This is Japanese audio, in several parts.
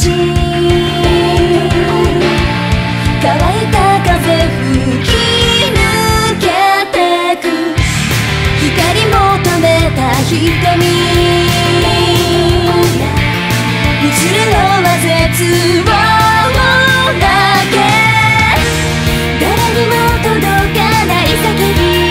し乾いた風吹き抜けてく光求めた瞳映るのは絶望だけ誰にも届かない叫び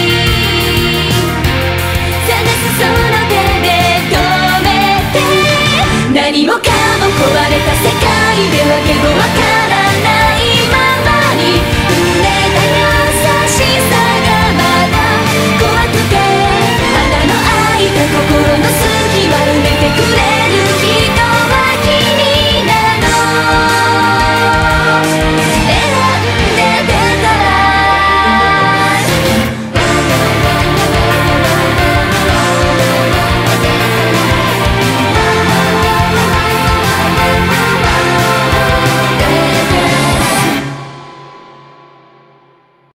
探すその手で止めて何もかも壊れた世界で分け